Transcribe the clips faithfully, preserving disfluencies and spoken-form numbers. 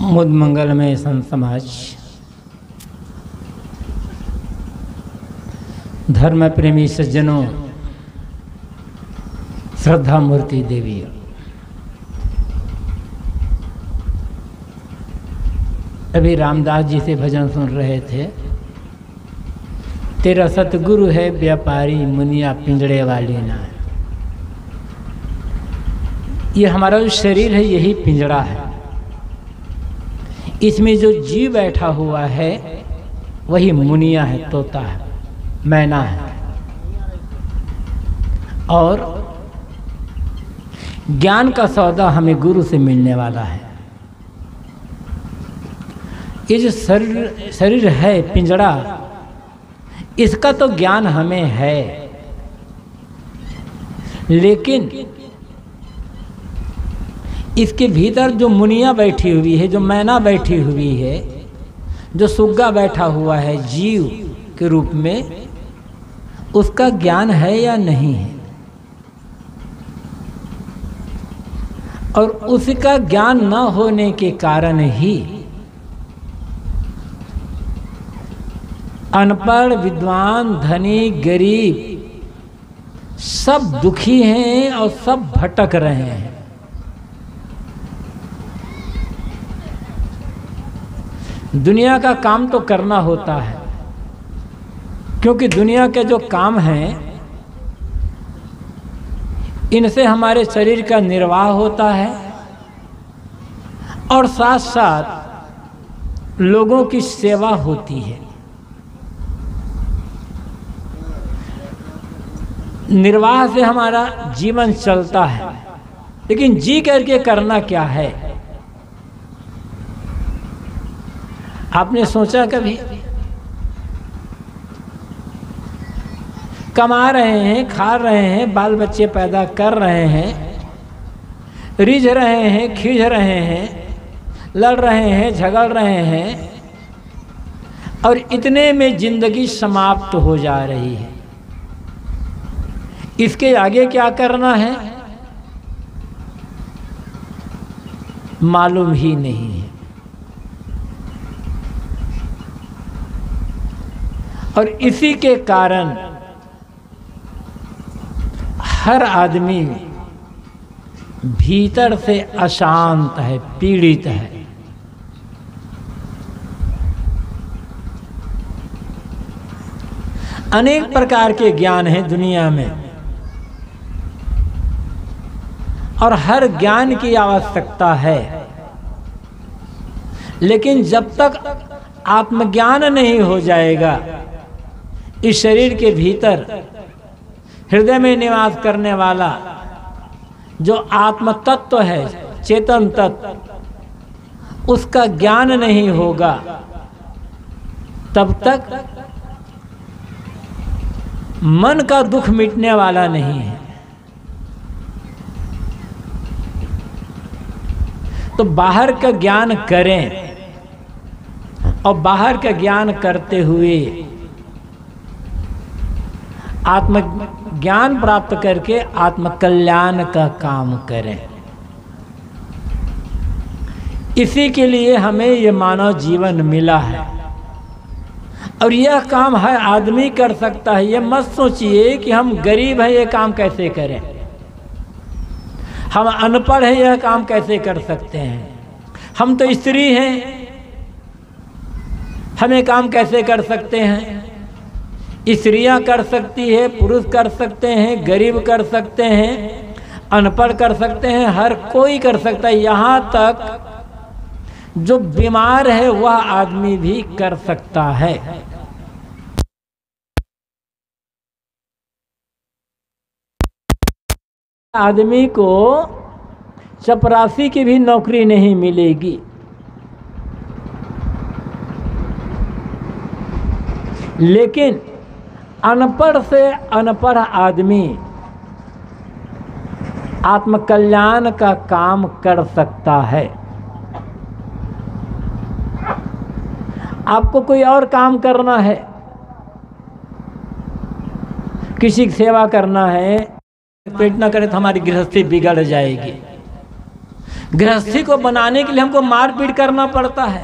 मुद मंगलमय संत समाज, धर्म प्रेमी सज्जनों, श्रद्धा मूर्ति देवी, अभी रामदास जी से भजन सुन रहे थे। तेरा सतगुरु है व्यापारी, मुनिया पिंजड़े वाली ना। ये हमारा जो शरीर है यही पिंजड़ा है। इसमें जो जीव बैठा हुआ है वही मुनिया है, तोता है, मैना है। और ज्ञान का सौदा हमें गुरु से मिलने वाला है। ये जो शरीर शरीर है पिंजड़ा, इसका तो ज्ञान हमें है, लेकिन इसके भीतर जो मुनिया बैठी हुई है, जो मैना बैठी हुई है, जो सुग्गा बैठा हुआ है जीव के रूप में, उसका ज्ञान है या नहीं है। और उसका ज्ञान न होने के कारण ही अनपढ़, विद्वान, धनी, गरीब सब दुखी हैं और सब भटक रहे हैं। दुनिया का काम तो करना होता है, क्योंकि दुनिया के जो काम हैं इनसे हमारे शरीर का निर्वाह होता है और साथ साथ लोगों की सेवा होती है। निर्वाह से हमारा जीवन चलता है, लेकिन जी करके करना क्या है। आपने सोचा कभी? कमा रहे हैं, खा रहे हैं, बाल बच्चे पैदा कर रहे हैं, रिझ रहे हैं, खींच रहे हैं, लड़ रहे हैं, झगड़ रहे हैं, और इतने में जिंदगी समाप्त हो जा रही है। इसके आगे क्या करना है मालूम ही नहीं है। और इसी के कारण हर आदमी भीतर से अशांत है, पीड़ित है। अनेक प्रकार के ज्ञान हैं दुनिया में, और हर ज्ञान की आवश्यकता है, लेकिन जब तक आत्मज्ञान नहीं हो जाएगा, इस शरीर के भीतर हृदय में निवास करने वाला जो आत्म तत्व है, चेतन तत्व, उसका ज्ञान नहीं होगा, तब तक मन का दुख मिटने वाला नहीं है। तो बाहर का ज्ञान करें, और बाहर का ज्ञान करते हुए आत्म ज्ञान प्राप्त करके आत्म कल्याण का काम करें। इसी के लिए हमें ये मानव जीवन मिला है, और यह काम हर आदमी कर सकता है। ये मत सोचिए कि हम गरीब हैं, ये काम कैसे करें, हम अनपढ़ हैं, यह काम कैसे कर सकते हैं, हम तो स्त्री हैं, हमें काम कैसे कर सकते हैं। स्त्रियां कर सकती है, पुरुष कर सकते हैं, गरीब कर सकते हैं, अनपढ़ कर सकते हैं, हर कोई कर सकता है। यहाँ तक जो बीमार है वह आदमी भी कर सकता है। आदमी को चपरासी की भी नौकरी नहीं मिलेगी, लेकिन अनपढ़ से अनपढ़ आदमी आत्मकल्याण का काम कर सकता है। आपको कोई और काम करना है, किसी की सेवा करना है, पेट ना करे तो हमारी गृहस्थी बिगड़ जाएगी। गृहस्थी को बनाने के लिए हमको मारपीट करना पड़ता है।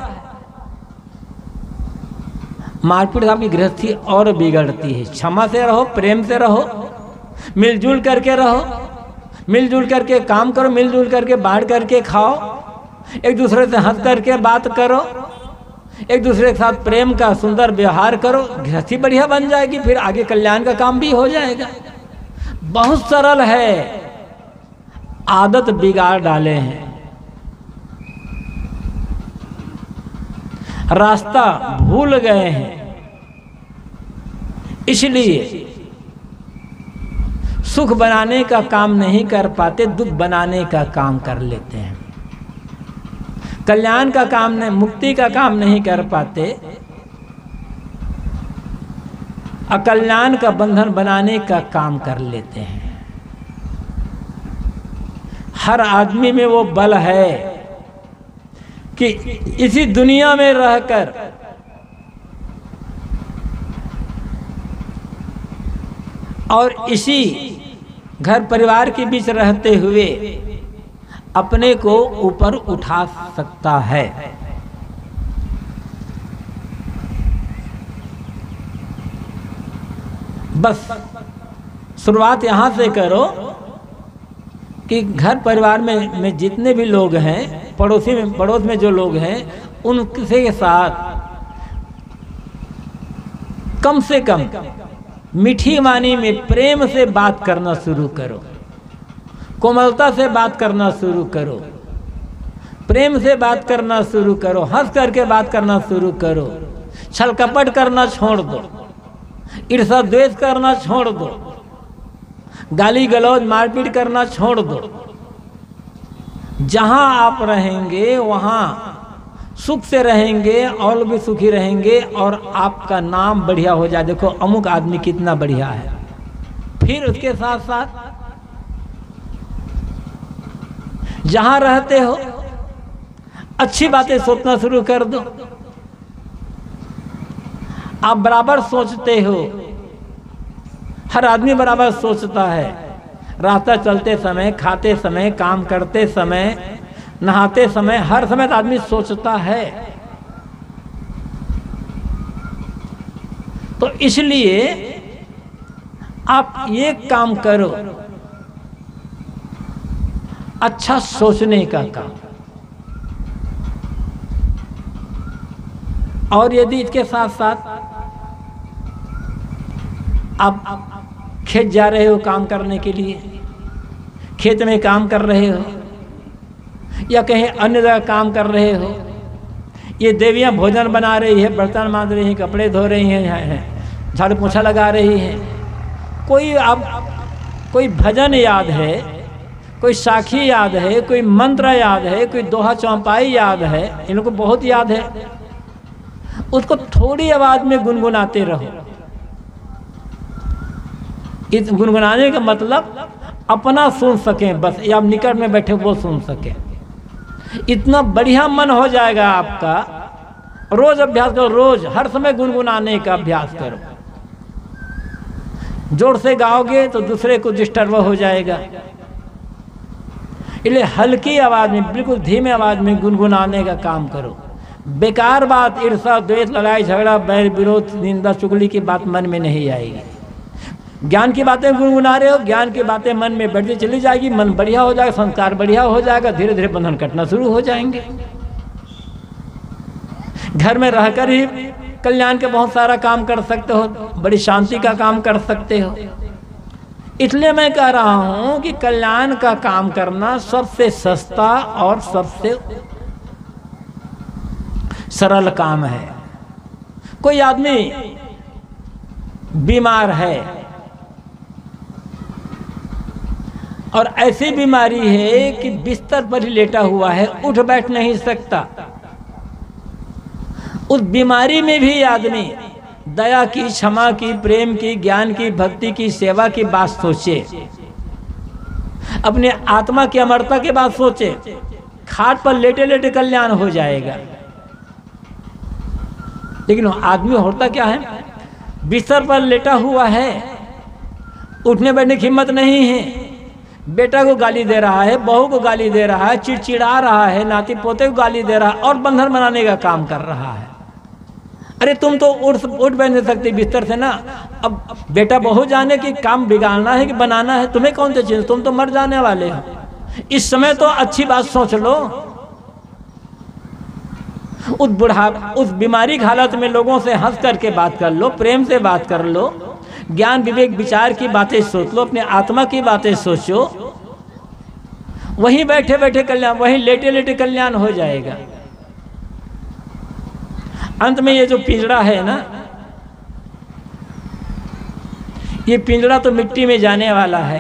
मारपीट आपकी गृहस्थी और बिगड़ती है। क्षमा से रहो, प्रेम से रहो, मिलजुल करके रहो, मिलजुल करके काम करो, मिलजुल करके बांट करके खाओ, एक दूसरे से हंस करके बात करो, एक दूसरे के साथ प्रेम का सुंदर व्यवहार करो, गृहस्थी बढ़िया बन जाएगी, फिर आगे कल्याण का काम भी हो जाएगा। बहुत सरल है, आदत बिगाड़ डाले हैं। रास्ता भूल गए हैं, इसलिए सुख बनाने का काम नहीं कर पाते, दुख बनाने का काम कर लेते हैं। कल्याण का काम नहीं, मुक्ति का काम नहीं कर पाते, अकल्याण का बंधन बनाने का काम कर लेते हैं। हर आदमी में वो बल है कि इसी दुनिया में रहकर और इसी घर परिवार के बीच रहते हुए अपने को ऊपर उठा सकता है। बस शुरुआत यहां से करो कि घर परिवार में, में जितने भी लोग हैं, पड़ोसी में पड़ोस में जो लोग हैं, उनके साथ कम से कम मीठी वाणी में प्रेम से बात करना शुरू करो, कोमलता से बात करना शुरू करो, प्रेम से बात करना शुरू करो, हंस करके बात करना शुरू करो, छल कपट करना छोड़ दो, ईर्ष्या द्वेष करना छोड़ दो, गाली गलौज मारपीट करना छोड़ दो। जहां आप रहेंगे वहां सुख से रहेंगे और भी सुखी रहेंगे और आपका नाम बढ़िया हो जाए। देखो अमुक आदमी कितना बढ़िया है। फिर उसके साथ साथ जहां रहते हो अच्छी बातें सोचना शुरू कर दो। आप बराबर सोचते हो, हर आदमी बराबर सोचता है। रास्ता चलते समय, खाते समय, काम करते समय, नहाते समय, हर समय आदमी सोचता है। तो इसलिए आप ये काम करो, अच्छा सोचने का काम। और यदि इसके साथ साथ आप खेत जा रहे हो काम करने के लिए, खेत में काम कर रहे हो या कहीं अन्य जगह काम कर रहे हो, ये देवियां भोजन बना रही है, बर्तन मांज रही हैं, कपड़े धो रही हैं, झाड़ू पोछा लगा रही हैं, कोई आप कोई भजन याद है, कोई साखी याद है, कोई मंत्र याद है, कोई दोहा चौपाई याद है, इनको बहुत याद है, उसको थोड़ी आवाज में गुनगुनाते रहो। इस गुनगुनाने का मतलब अपना सुन सकें बस, या आप निकट में बैठे वो सुन सकें। इतना बढ़िया मन हो जाएगा आपका। रोज अभ्यास करो, रोज हर समय गुनगुनाने का अभ्यास करो। जोर से गाओगे तो दूसरे को डिस्टर्ब हो जाएगा, इसलिए हल्की आवाज में, बिल्कुल धीमे आवाज में गुनगुनाने का काम करो। बेकार बात, ईर्ष्या द्वेष, लड़ाई झगड़ा, बैर विरोध, निंदा चुगली की बात मन में नहीं आएगी। ज्ञान की बातें गुनगुना रहे हो, ज्ञान की बातें मन में बढ़ती चली जाएगी, मन बढ़िया हो जाएगा, संस्कार बढ़िया हो जाएगा, धीरे धीरे बंधन कटना शुरू हो जाएंगे। घर में रहकर ही कल्याण के बहुत सारा काम कर सकते हो, बड़ी शांति का काम कर सकते हो। इसलिए मैं कह रहा हूं कि कल्याण का काम करना सबसे सस्ता और सबसे सरल काम है। कोई आदमी बीमार है और ऐसी बीमारी है कि बिस्तर पर ही लेटा हुआ है, उठ बैठ नहीं सकता। उस बीमारी में भी आदमी दया की, क्षमा की, प्रेम की, ज्ञान की, भक्ति की, सेवा की बात सोचे, अपने आत्मा की अमरता की बात सोचे। खाट पर लेटे लेटे कल्याण हो जाएगा। लेकिन आदमी होता क्या है, बिस्तर पर लेटा हुआ है, उठने बैठने की हिम्मत नहीं है, बेटा को गाली दे रहा है, बहू को गाली दे रहा है, चिड़चिड़ा रहा है, नाती पोते को गाली दे रहा है और बंधन बनाने का काम कर रहा है। अरे तुम तो उठ उठ बैठ नहीं सकते बिस्तर से ना। अब बेटा बहू जाने की काम बिगाड़ना है कि बनाना है, तुम्हें कौन सी चीज, तुम तो मर जाने वाले हो। इस समय तो अच्छी बात सोच लो। उस बुढ़ा उस बीमारी की हालत में लोगों से हंस करके बात कर लो, प्रेम से बात कर लो, ज्ञान विवेक विचार की बातें सोच लो, अपने आत्मा की बातें सोचो। वहीं बैठे बैठे कल्याण, वहीं लेटे लेटे कल्याण हो जाएगा। अंत में ये जो पिंजड़ा है ना, ये पिंजड़ा तो मिट्टी में जाने वाला है।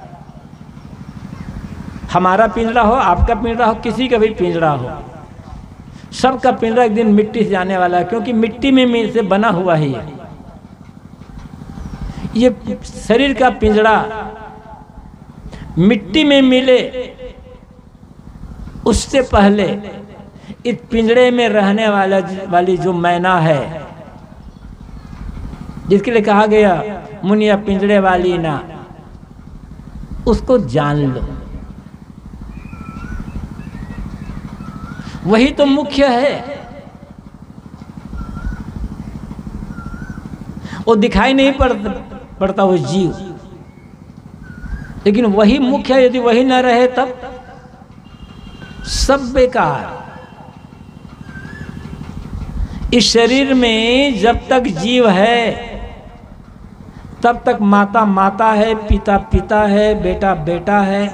हमारा पिंजड़ा हो, आपका पिंजड़ा हो, किसी का भी पिंजड़ा हो, सबका पिंजड़ा एक दिन मिट्टी से जाने वाला है, क्योंकि मिट्टी में से बना हुआ है। ये ये शरीर का पिंजड़ा मिट्टी में मिले उससे पहले इस पिंजड़े में रहने वाला वाली जो मैना है, जिसके लिए कहा गया मुनिया पिंजड़े वाली ना, उसको जान लो। वही तो मुख्य है। वो दिखाई नहीं पड़ता पड़ता वो जीव, लेकिन वही मुख्य है। यदि वही न रहे तब सब बेकार। इस शरीर में जब तक जीव है तब तक माता माता है, पिता पिता है, बेटा बेटा है,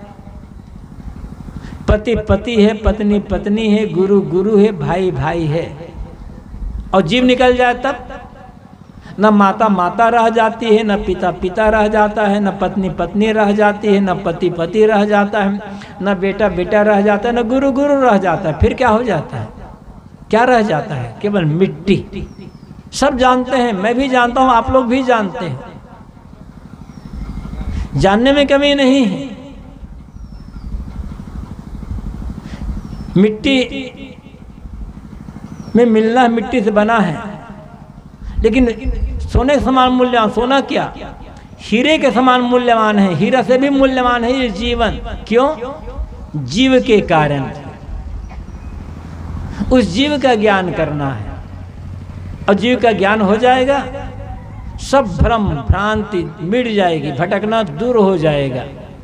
पति पति है, पत्नी पत्नी है, गुरु गुरु है, भाई भाई है। और जीव निकल जाए तब न माता माता रह जाती है, न पिता पिता रह जाता है, न पत्नी पत्नी रह जाती है, न पति पति रह जाता है, न बेटा बेटा रह जाता है, न गुरु गुरु रह जाता है। फिर क्या हो जाता है? क्या रह जाता है? केवल मिट्टी। सब जानते हैं, मैं भी जानता हूं, आप लोग भी जानते हैं, जानने में कमी नहीं है। मिट्टी में मिलना मिट्टी से बना है, लेकिन सोने के समान मूल्यवान। सोना क्या, हीरे के समान मूल्यवान है, हीरा से भी मूल्यवान है ये जीवन। क्यों? जीव के कारण। उस जीव का ज्ञान करना है, और जीव का ज्ञान हो जाएगा, सब भ्रम भ्रांति मिट जाएगी, भटकना दूर हो जाएगा।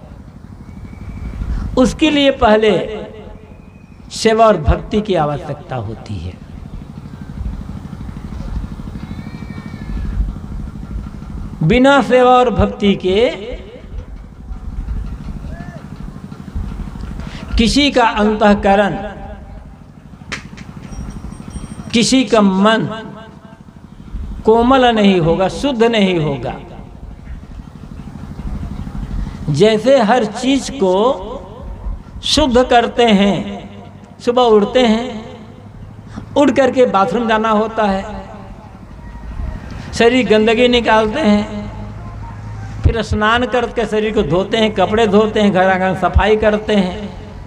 उसके लिए पहले सेवा और भक्ति की आवश्यकता होती है। बिना सेवा और भक्ति के किसी का अंतःकरण, किसी का मन कोमल नहीं होगा, शुद्ध नहीं होगा। जैसे हर चीज को शुद्ध करते हैं, सुबह उठते हैं, उठ करके बाथरूम जाना होता है, शरीर गंदगी निकालते हैं, फिर स्नान करके शरीर को धोते हैं, कपड़े धोते हैं, घर आंगन सफाई करते हैं,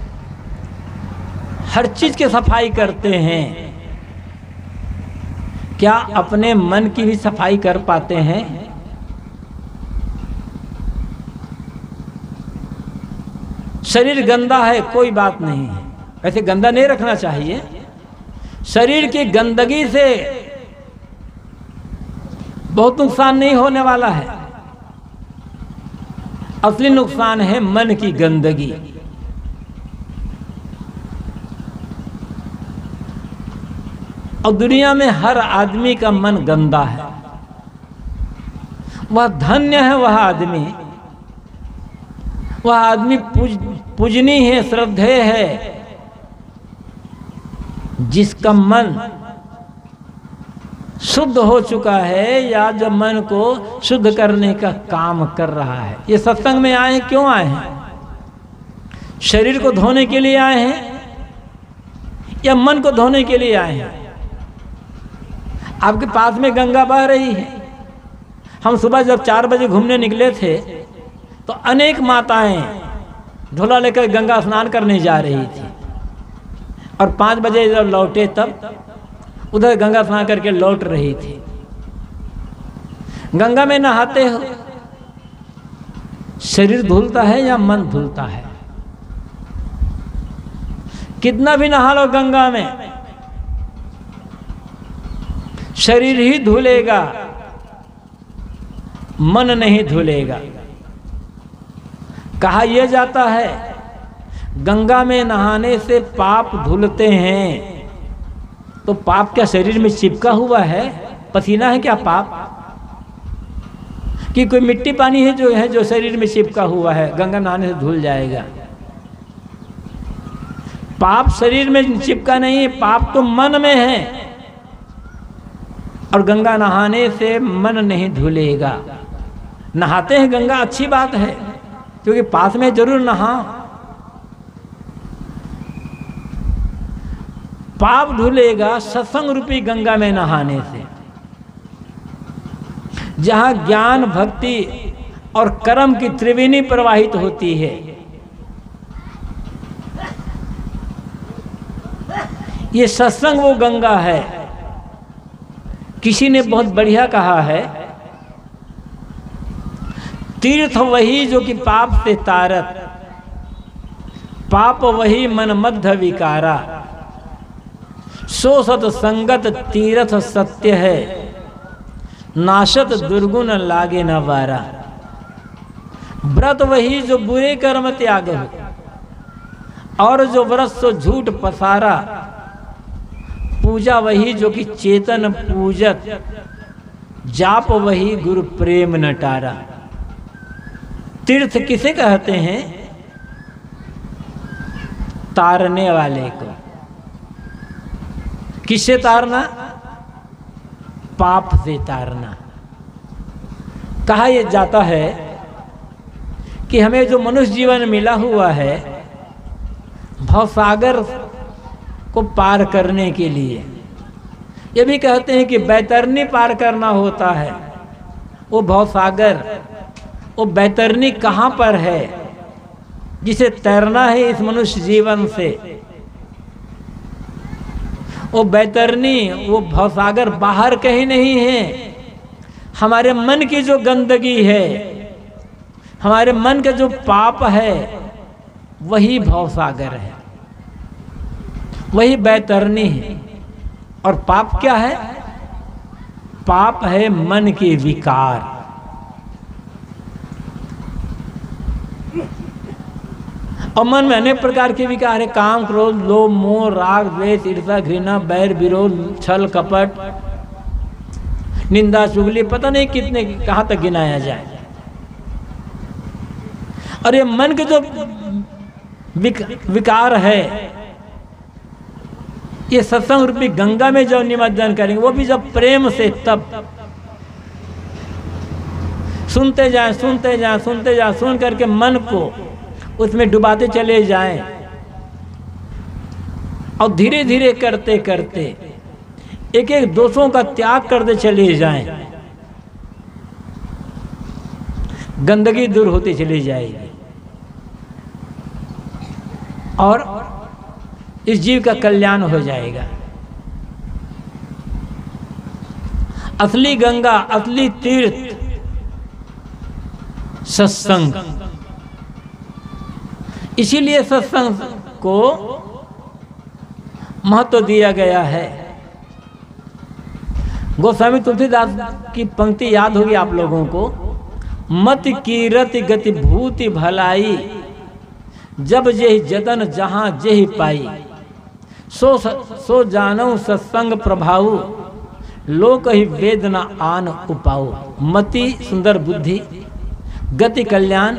हर चीज की सफाई करते हैं। क्या अपने मन की भी सफाई कर पाते हैं? शरीर गंदा है, कोई बात नहीं है, ऐसे गंदा नहीं रखना चाहिए। शरीर की गंदगी से बहुत नुकसान नहीं होने वाला है। असली नुकसान है मन की गंदगी। और दुनिया में हर आदमी का मन गंदा है। वह धन्य है वह आदमी, वह आदमी पूज पूजनीय है, श्रद्धेय है, जिसका मन शुद्ध हो चुका है, या जो मन को शुद्ध करने का काम कर रहा है। ये सत्संग में आए हैं, क्यों आए हैं? शरीर को धोने के लिए आए हैं या मन को धोने के लिए आए हैं? आपके पास में गंगा बह रही है। हम सुबह जब चार बजे घूमने निकले थे तो अनेक माताएं झोला लेकर गंगा स्नान करने जा रही थी, और पाँच बजे जब लौटे तब उधर गंगा स्नान करके लौट रही थी। गंगा में नहाते हो, शरीर धुलता है या मन धुलता है? कितना भी नहा लो गंगा में, शरीर ही धुलेगा, मन नहीं धुलेगा। कहा यह जाता है गंगा में नहाने से पाप धुलते हैं। तो पाप क्या शरीर में चिपका हुआ है? पसीना है क्या पाप? कि कोई मिट्टी पानी है जो है जो शरीर में चिपका हुआ है, गंगा नहाने से धुल जाएगा? पाप शरीर में चिपका नहीं है, पाप तो मन में है। और गंगा नहाने से मन नहीं धुलेगा। नहाते हैं गंगा, अच्छी बात है, क्योंकि पास में जरूर नहा। पाप धुलेगा सत्संग रूपी गंगा में नहाने से, जहां ज्ञान भक्ति और कर्म की त्रिवेणी प्रवाहित होती है। ये सत्संग वो गंगा है। किसी ने बहुत बढ़िया कहा है, तीर्थ वही जो कि पाप से तारत, पाप वही मन मध्य विकारा, सो सत संगत तीर्थ सत्य है, नाशत दुर्गुण लागे न वारा। व्रत वही जो बुरे कर्म त्याग हो, और जो व्रत सो झूठ पसारा, पूजा वही जो कि चेतन पूजत, जाप वही गुरु प्रेम नटारा। तीर्थ किसे कहते हैं? तारने वाले को। किससे तारना? पाप से तारना। कहा यह जाता है कि हमें जो मनुष्य जीवन मिला हुआ है भवसागर को पार करने के लिए, ये भी कहते हैं कि बैतरनी पार करना होता है। वो भवसागर, वो बैतरनी कहाँ पर है जिसे तैरना है इस मनुष्य जीवन से? वो बैतरनी, वो भवसागर बाहर कहीं नहीं है। हमारे मन की जो गंदगी है, हमारे मन का जो पाप है, वही भवसागर है, वही बैतरनी है। और पाप क्या है? पाप है मन के विकार। और मन में अनेक प्रकार के विकार है, काम क्रोध लोभ मोह राग द्वेष ईर्ष्या घृणा बैर विरोध छल कपट निंदा चुगली, पता नहीं कितने कहाँ तक गिनाया जाए। और ये मन के जो विक, विकार है, ये सत्संग रूपी गंगा में जब निमज्जन करेंगे, वो भी जब प्रेम से, तब सुनते जाएं सुनते जाएं सुनते जाएं, सुन करके मन को उसमें डुबाते चले जाएं, और धीरे धीरे करते करते एक एक दोषों का त्याग करते चले जाएं, गंदगी दूर होती चली जाएगी और इस जीव का कल्याण हो जाएगा। असली गंगा, असली तीर्थ सत्संग। इसीलिए सत्संग को महत्व दिया गया है। गोस्वामी तुलसीदास की पंक्ति याद होगी आप लोगों को, मत कीरति गति भूति भलाई, जब जेहि जतन जहां जेहि पाई, सो सो जानऊ सत्संग प्रभाऊ, लोक ही वेद न आन उपाऊ। मति सुंदर बुद्धि, गति कल्याण,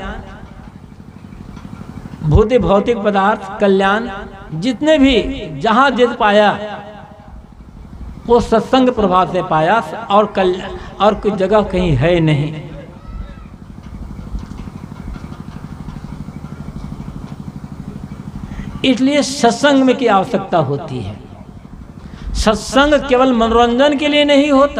भूति भौतिक पदार्थ कल्याण, जितने भी जहां जित पाया वो सत्संग प्रभाव से पाया, और कल्याण और कोई जगह कहीं है नहीं। इसलिए सत्संग में की आवश्यकता होती है। सत्संग केवल मनोरंजन के लिए नहीं होता।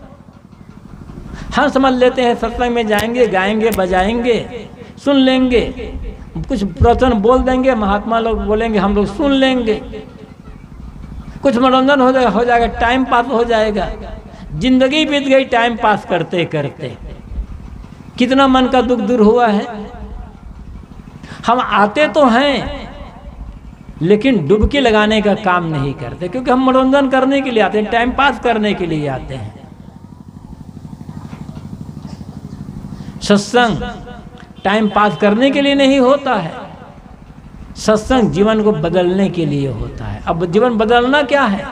हम समझ लेते हैं सत्संग में जाएंगे, गाएंगे, बजाएंगे, सुन लेंगे, कुछ प्रवचन बोल देंगे, महात्मा लोग बोलेंगे, हम लोग सुन लेंगे, कुछ मनोरंजन हो जाएगा, हो जाएगा, टाइम पास हो जाएगा। जिंदगी बीत गई टाइम पास करते करते। कितना मन का दुख दूर हुआ है। हम आते तो हैं लेकिन डुबकी लगाने का काम नहीं करते, क्योंकि हम मनोरंजन करने के लिए आते हैं, टाइम पास करने के लिए आते हैं। सत्संग टाइम पास करने के लिए नहीं होता है, सत्संग जीवन को बदलने के लिए होता है। अब जीवन बदलना क्या है?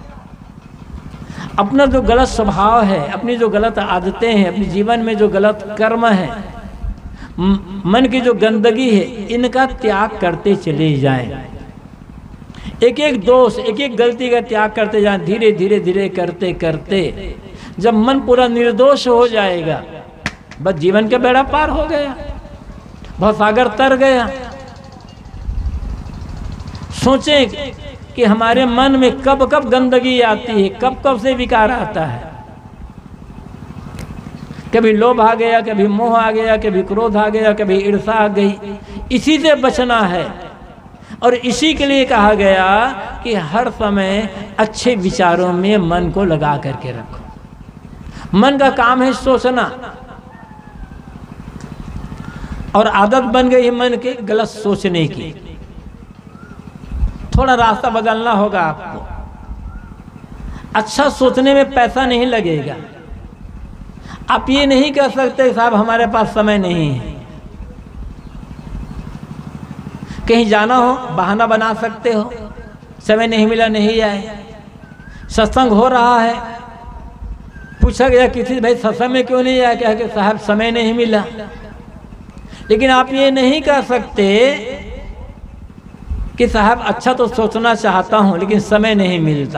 अपना जो गलत स्वभाव है, अपनी जो गलत आदतें हैं, अपने जीवन में जो गलत कर्म है, मन की जो गंदगी है, इनका त्याग करते चले जाएं। एक एक दोष, एक एक गलती का त्याग करते जाएं, धीरे धीरे धीरे करते करते जब मन पूरा निर्दोष हो जाएगा, बस जीवन का बेड़ा पार हो गया, बहुत सागर तर गया। सोचें कि हमारे मन में कब कब गंदगी आती है, कब कब से विकार आता है। कभी लोभ आ गया, कभी मोह आ गया, कभी क्रोध आ गया, कभी ईर्ष्या आ गई। इसी से बचना है और इसी के लिए कहा गया कि हर समय अच्छे विचारों में मन को लगा करके रखो। मन का काम है सोचना, और आदत बन गई है मन के गलत सोचने की। थोड़ा रास्ता बदलना होगा आपको। अच्छा सोचने में पैसा नहीं लगेगा। आप ये नहीं कह सकते साहब हमारे पास समय नहीं है। कहीं जाना हो बहाना बना सकते हो, समय नहीं मिला नहीं आए। सत्संग हो रहा है, पूछा गया किसी भाई सत्संग में क्यों नहीं आया, कहा कि साहब समय नहीं मिला। लेकिन आप ये नहीं कह सकते कि साहब अच्छा तो सोचना चाहता हूं लेकिन समय नहीं मिलता।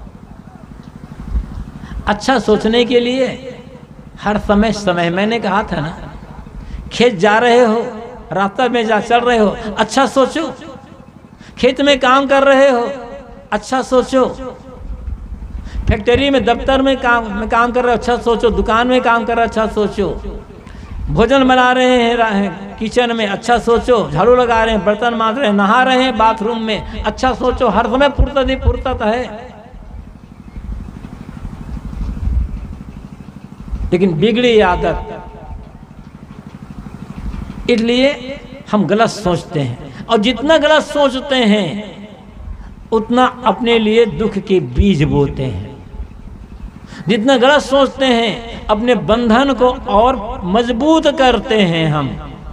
अच्छा सोचने के लिए हर समय समय, मैंने कहा था ना, खेत जा रहे हो, रास्ता में जा चल रहे हो, अच्छा सोचो। खेत में काम कर रहे हो, अच्छा सोचो। फैक्ट्री में, दफ्तर में काम में काम कर रहे हो, अच्छा सोचो। दुकान में काम कर रहे हो, अच्छा सोचो। भोजन बना रहे हैं किचन में, अच्छा सोचो। झाड़ू लगा रहे हैं, बर्तन मांज रहे हैं, नहा रहे हैं बाथरूम में, अच्छा सोचो। हर समय फुर्सत ही फुर्सत है। लेकिन बिगड़ी आदत, इसलिए हम गलत सोचते हैं, और जितना गलत सोचते हैं उतना अपने लिए दुख के बीज बोते हैं। जितना गलत सोचते हैं अपने बंधन को और मजबूत करते हैं हम,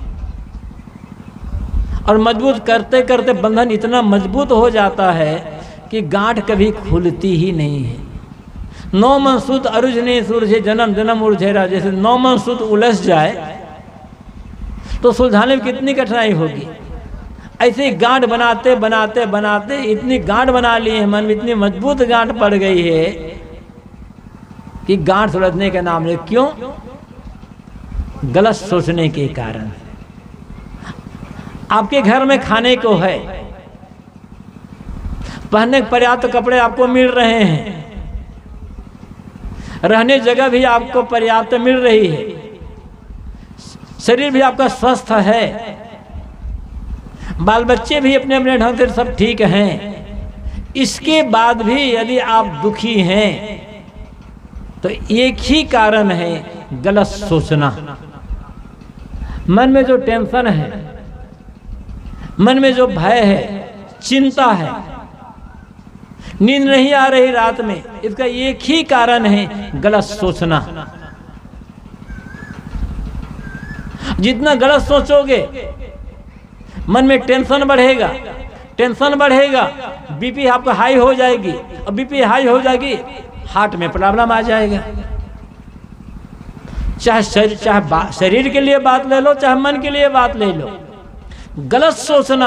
और मजबूत करते करते बंधन इतना मजबूत हो जाता है कि गांठ कभी खुलती ही नहीं है। नौ मन सूत अरुझ ने सुलझे, जन्म जन्म उलझेरा। जैसे नौ मन सूत उलझ जाए तो सुलझाने में कितनी कठिनाई होगी। ऐसे गांठ बनाते बनाते बनाते इतनी गांठ बना ली है, मन में इतनी मजबूत गांठ पड़ गई है कि गांठ सुलझने का नाम ले। क्यों? गलत सोचने के कारण। आपके घर में खाने को है, पहनने के पर्याप्त कपड़े आपको मिल रहे हैं, रहने जगह भी आपको पर्याप्त मिल रही है, शरीर भी आपका स्वस्थ है, बाल बच्चे भी अपने अपने ढंग से सब ठीक हैं। इसके बाद भी यदि आप दुखी हैं तो एक ही कारण है, गलत सोचना। मन में जो टेंशन है, मन में जो भय है, चिंता है, नींद नहीं आ रही रात में, इसका एक ही कारण है, गलत सोचना। जितना गलत सोचोगे मन में टेंशन बढ़ेगा, टेंशन बढ़ेगा, बीपी आपका हाई हो जाएगी, और बीपी हाई हो जाएगी हार्ट में प्रॉब्लम आ जाएगा। चाहे शरीर चाहे शरीर के लिए बात ले लो, चाहे मन के लिए बात ले लो, गलत सोचना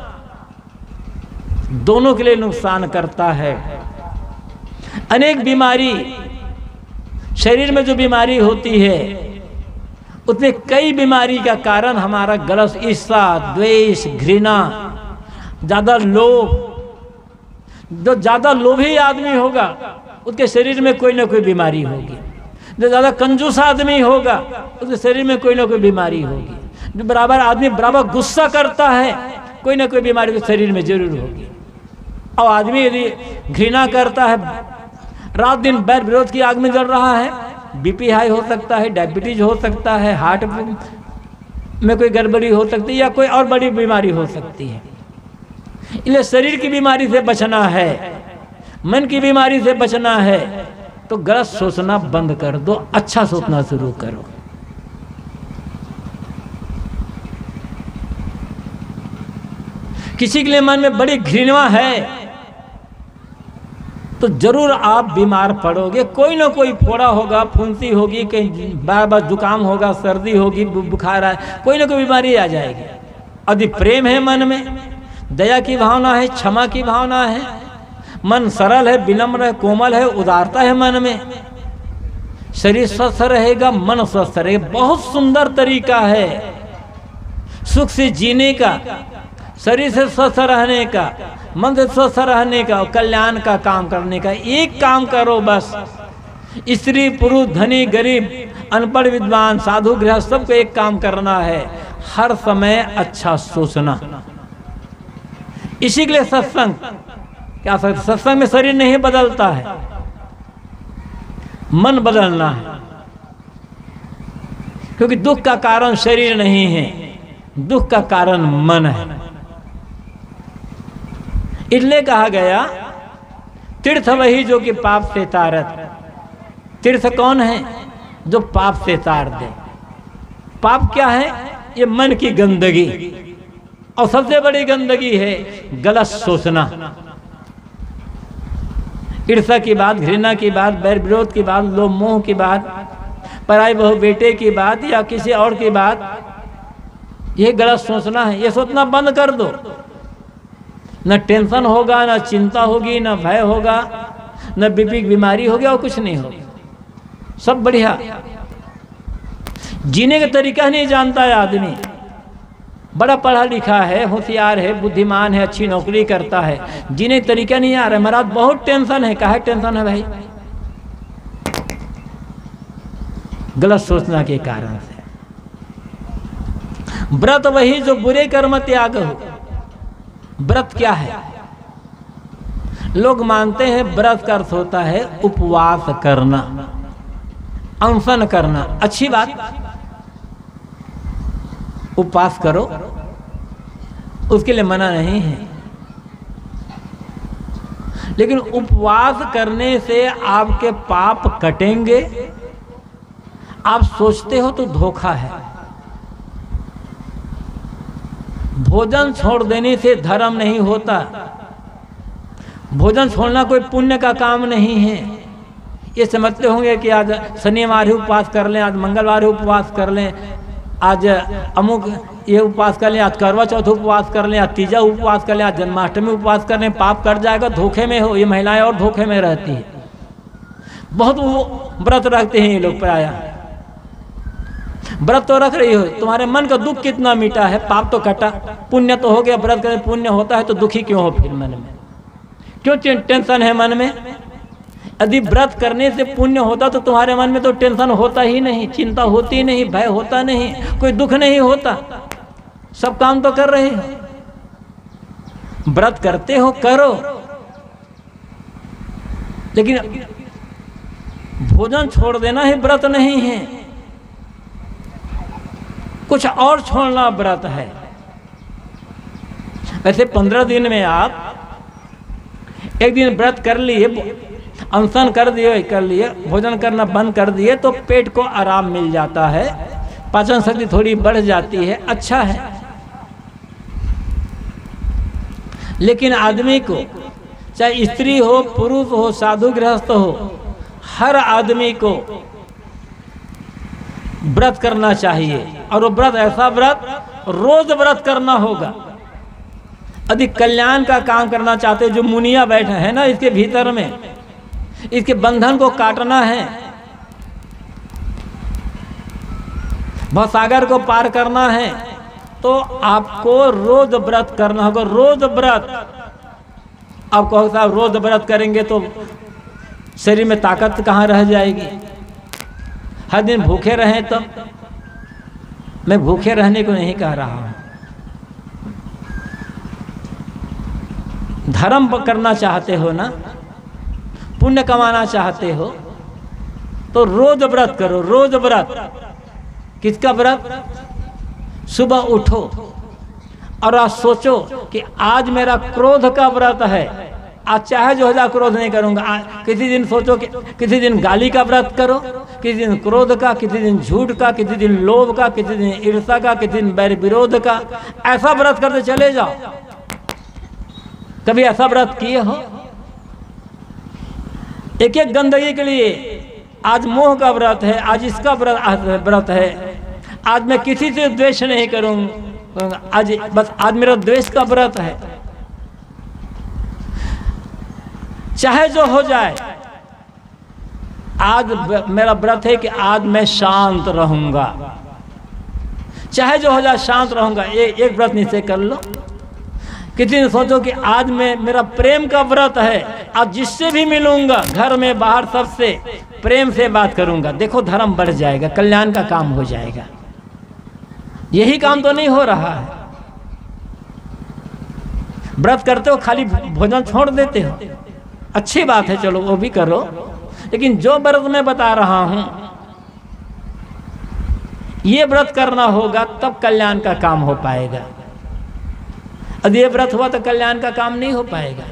दोनों के लिए नुकसान करता है। अनेक बीमारी, शरीर में जो बीमारी होती है उसमें कई बीमारी का कारण हमारा गलत ईर्ष्या, द्वेष, घृणा, ज्यादा लोभ। जो ज्यादा लोभी आदमी होगा उसके शरीर में कोई ना कोई बीमारी होगी। जो ज्यादा कंजूस आदमी होगा उसके शरीर में कोई ना कोई बीमारी होगी। जो बराबर आदमी बराबर गुस्सा करता है, कोई ना कोई बीमारी उसके शरीर में जरूर होगी। और आदमी यदि घृणा करता है, रात दिन बैर विरोध की आग में जल रहा है, बीपी हाई हो सकता है, डायबिटीज हो सकता है, हार्ट में कोई गड़बड़ी हो सकती है या कोई और बड़ी बीमारी हो सकती है। इसलिए शरीर की बीमारी से बचना है, मन की बीमारी से बचना है, तो गलत सोचना बंद कर दो, अच्छा सोचना शुरू करो। किसी के लिए मन में बड़ी घृणा है तो जरूर आप बीमार पड़ोगे, कोई ना कोई फोड़ा होगा, फुंसी होगी, कहीं बार बार जुकाम होगा, सर्दी होगी, बुखार है, कोई ना कोई बीमारी आ जाएगी। यदि प्रेम है मन में, दया की भावना है, क्षमा की भावना है, मन सरल है, विनम्र है, कोमल है, उदारता है मन में, शरीर स्वस्थ रहेगा, मन स्वस्थ रहेगा। बहुत सुंदर तरीका है सुख से जीने का, शरीर से स्वस्थ रहने का, मन से स्वस्थ रहने का, कल्याण का काम करने का। एक काम करो बस, स्त्री पुरुष धनी गरीब अनपढ़ विद्वान साधु गृहस्थ सबको एक काम करना है, हर समय अच्छा सोचना। इसी के लिए सत्संग, क्या सत्संग में शरीर नहीं बदलता है, मन बदलना है, क्योंकि दुख का कारण शरीर नहीं है, दुख का कारण मन है। इसलिए कहा गया तीर्थ वही जो कि पाप से तारत। तीर्थ कौन है? जो पाप से तार दे। पाप क्या है? ये मन की गंदगी, और सबसे बड़ी गंदगी है गलत सोचना, ईर्ष्या की बात, घृणा की बात, बैर विरोध की बात, लोभ मोह की बात, पराई बहू बेटे की बात या किसी और की बात, ये गलत सोचना है। ये सोचना बंद कर दो। न टेंशन होगा, न चिंता होगी, न भय होगा, न बीपी की बीमारी होगी, और कुछ नहीं होगा, सब बढ़िया। जीने का तरीका नहीं जानता है आदमी, बड़ा पढ़ा लिखा है, होशियार है, बुद्धिमान है, अच्छी नौकरी करता है, जीने का तरीका नहीं आ रहा है। महाराज बहुत टेंशन है। काहे टेंशन है भाई? गलत सोचना के कारण से। व्रत वही जो बुरे कर्म त्याग हो। व्रत क्या है? लोग मानते हैं व्रत का अर्थ होता है उपवास करना, अनशन करना। अच्छी बात, उपवास करो, उसके लिए मना नहीं है, लेकिन उपवास करने से आपके पाप कटेंगे, आप सोचते हो तो धोखा है। भोजन छोड़ देने से धर्म नहीं होता। भोजन छोड़ना कोई पुण्य का काम नहीं है। ये समझते होंगे कि आज शनिवार ही उपवास कर लें, आज मंगलवार ही उपवास कर लें, आज अमुक ये उपवास कर लें, आज करवा चौथ उपवास कर लें, आज तीजा उपवास कर लें, आज जन्माष्टमी उपवास कर लें, पाप कट जाएगा। धोखे में हो, ये महिलाएं और धोखे में रहती है। बहुत वो व्रत रखते हैं ये लोग प्रायः। व्रत तो रख रही हो, तुम्हारे मन का दुख कितना मीठा है, पाप तो कटा, पुण्य तो हो गया। व्रत करने पुण्य होता है तो दुखी क्यों हो फिर मन में? क्यों टेंशन है मन में? यदि व्रत करने से पुण्य होता तो तुम्हारे मन में तो टेंशन होता ही नहीं, चिंता होती नहीं, भय होता नहीं, कोई दुख नहीं होता। सब काम तो कर रहे हो, व्रत करते हो, करो, लेकिन भोजन छोड़ देना ही व्रत नहीं है, कुछ और छोड़ना व्रत है। वैसे पंद्रह दिन में आप एक दिन व्रत कर लिए, अनशन कर दिए कर लिए भोजन करना बंद कर दिए तो पेट को आराम मिल जाता है, पाचन शक्ति थोड़ी बढ़ जाती है, अच्छा है। लेकिन आदमी को, चाहे स्त्री हो, पुरुष हो, साधु गृहस्थ हो, हर आदमी को व्रत करना चाहिए। और वो व्रत ऐसा व्रत रोज व्रत करना होगा। यदि कल्याण का काम करना चाहते, जो मुनिया बैठे हैं ना इसके भीतर में, इसके बंधन को काटना है, भवसागर को पार करना है, तो आपको रोज व्रत करना होगा। रोज व्रत। आप कहो साहब रोज व्रत करेंगे तो शरीर में ताकत कहाँ रह जाएगी? हर दिन भूखे रहें तो? मैं भूखे रहने को नहीं कह रहा हूं। धर्म करना चाहते हो ना, पुण्य कमाना चाहते हो, तो रोज व्रत करो। रोज व्रत। किसका व्रत? सुबह उठो और आज सोचो कि आज मेरा क्रोध का व्रत है, आज चाहे जो हो जाए क्रोध नहीं करूंगा। किसी दिन सोचो कि किसी दिन गाली का व्रत करो, किसी दिन क्रोध का, किसी दिन झूठ का, किसी दिन लोभ का, किसी दिन ईर्ष्या का, किसी दिन बैर विरोध का। ऐसा व्रत करते चले जाओ। कभी ऐसा व्रत किए हो? एक एक गंदगी के लिए आज मोह का व्रत है, आज इसका व्रत है, आज मैं किसी से द्वेष नहीं करूंगा, आज बस आज मेरा द्वेष का व्रत है। चाहे जो हो जाए, आज मेरा व्रत है कि आज मैं शांत रहूंगा, चाहे जो हो जाए शांत रहूंगा। ये एक व्रत निश्चय कर लो। किसी ने सोचो कि आज मैं मेरा प्रेम का व्रत है, आज जिससे भी मिलूंगा घर में बाहर सबसे प्रेम से बात करूंगा। देखो धर्म बढ़ जाएगा, कल्याण का काम हो जाएगा। यही काम तो नहीं हो रहा है। व्रत करते हो खाली भोजन छोड़ देते हो, अच्छी बात है, चलो वो भी करो, लेकिन जो व्रत मैं बता रहा हूं ये व्रत करना होगा तब कल्याण का काम हो पाएगा। यदि ये व्रत हुआ तो कल्याण का काम नहीं हो पाएगा।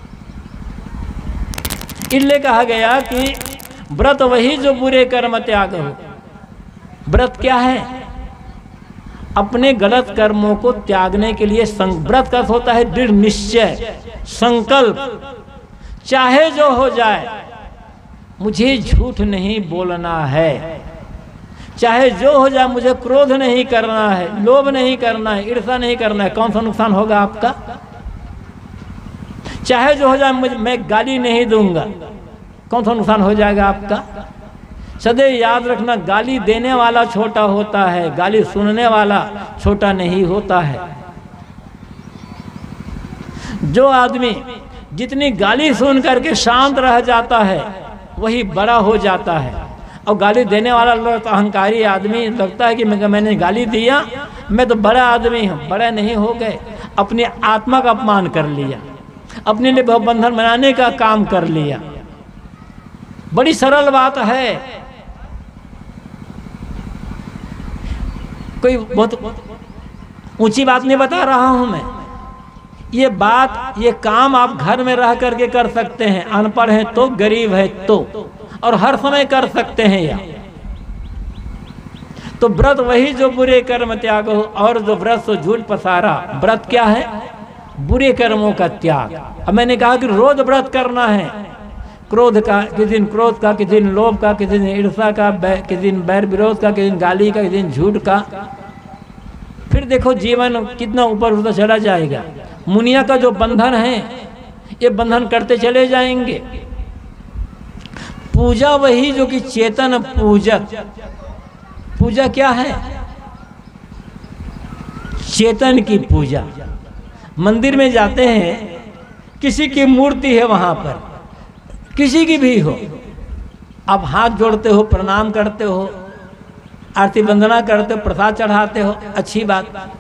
इसलिए कहा गया कि व्रत वही जो बुरे कर्म त्याग हो। व्रत क्या है? अपने गलत कर्मों को त्यागने के लिए व्रत का होता है दृढ़ निश्चय, संकल्प। चाहे जो हो जाए मुझे झूठ नहीं बोलना है, चाहे जो हो जाए मुझे क्रोध नहीं करना है, लोभ नहीं करना है, ईर्ष्या नहीं करना है। कौन सा नुकसान होगा आपका? चाहे जो हो जाए मुझे मैं गाली नहीं दूंगा, कौन सा नुकसान हो जाएगा आपका? सदैव याद रखना, गाली देने वाला छोटा होता है, गाली सुनने वाला छोटा नहीं होता है। जो आदमी जितनी गाली सुन करके शांत रह जाता है वही बड़ा हो जाता है। और गाली देने वाला लोग अहंकारी आदमी लगता है कि मैं मैंने गाली दिया, मैं तो बड़ा आदमी हूँ। बड़े नहीं हो गए, अपनी आत्मा का अपमान कर लिया, अपने लिए बंधन बनाने का काम कर लिया। बड़ी सरल बात है, कोई बहुत ऊंची बात नहीं बता रहा हूं मैं। ये बात, ये काम आप घर में रह करके कर सकते हैं, अनपढ़ हैं तो, गरीब है तो, और हर समय कर सकते हैं। या तो व्रत वही जो बुरे कर्म त्याग हो, और जो व्रत सो झूठ पसारा। व्रत क्या है? बुरे कर्मों का त्याग। अब मैंने कहा कि रोज व्रत करना है, क्रोध का, किसी दिन क्रोध का, किसी दिन लोभ का, किसी दिन ईर्ष्या का, किसी दिन बैर विरोध का, किसी दिन गाली का, किसी दिन झूठ का। फिर देखो जीवन कितना ऊपर उधर चला जाएगा। मुनिया का जो बंधन है ये बंधन करते चले जाएंगे। पूजा वही जो कि चेतन पूजक। पूजा क्या है? चेतन की पूजा। मंदिर में जाते हैं, किसी की मूर्ति है वहां पर, किसी की भी हो, आप हाथ जोड़ते हो, प्रणाम करते हो, आरती वंदना करते हो, प्रसाद चढ़ाते हो, अच्छी बात।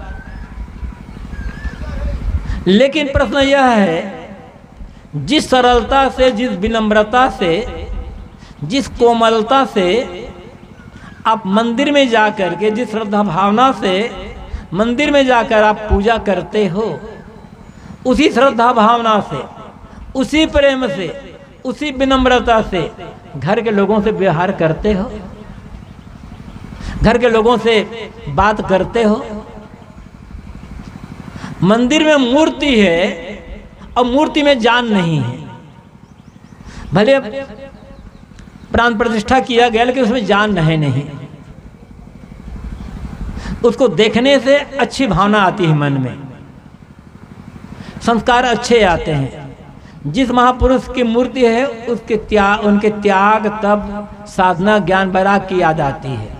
लेकिन प्रश्न यह है, जिस सरलता से, जिस विनम्रता से, जिस कोमलता से आप मंदिर में जाकर के, जिस श्रद्धा भावना से मंदिर में जाकर आप पूजा करते हो, उसी श्रद्धा भावना से, उसी प्रेम से, उसी विनम्रता से घर के लोगों से व्यवहार करते हो, घर के लोगों से बात करते हो। मंदिर में मूर्ति है और मूर्ति में जान नहीं है। भले प्राण प्रतिष्ठा किया गया लेकिन उसमें जान है नहीं। उसको देखने से अच्छी भावना आती है मन में, संस्कार अच्छे आते हैं। जिस महापुरुष की मूर्ति है उसके त्याग, उनके त्याग, तप, साधना, ज्ञान, वैराग की याद आती है,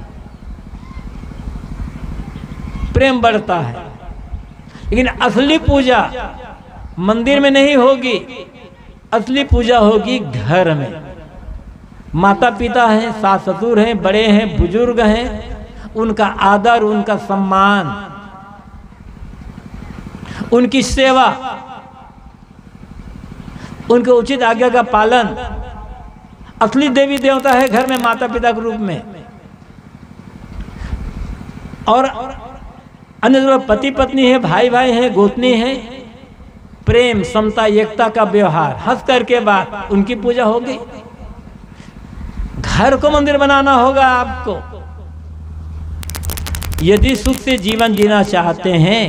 प्रेम बढ़ता है। लेकिन असली पूजा मंदिर में नहीं होगी, असली पूजा होगी घर में। माता पिता हैं, सास ससुर हैं, बड़े हैं, बुजुर्ग हैं, उनका आदर, उनका सम्मान, उनकी सेवा, उनके उचित आज्ञा का पालन। असली देवी देवता है घर में माता पिता के रूप में। और अन्य जो पति पत्नी है, भाई भाई है, गोतनी है, प्रेम समता एकता का व्यवहार, हंस करके बात, उनकी पूजा होगी। घर को मंदिर बनाना होगा आपको। यदि सुख से जीवन जीना चाहते हैं,